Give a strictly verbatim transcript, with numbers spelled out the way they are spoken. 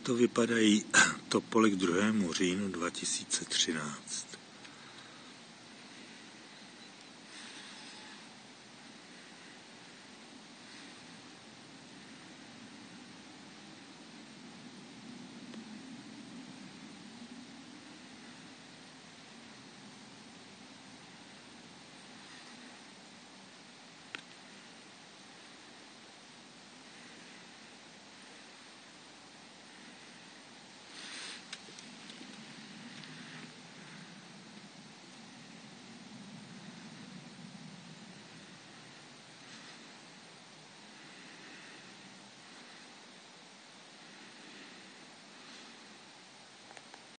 Takto vypadají topoly k druhému říjnu dva tisíce třináct.